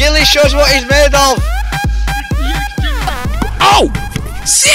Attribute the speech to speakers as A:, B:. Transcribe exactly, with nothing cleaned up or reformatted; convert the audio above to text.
A: Gilly shows what he's made of.
B: Oh! Shit!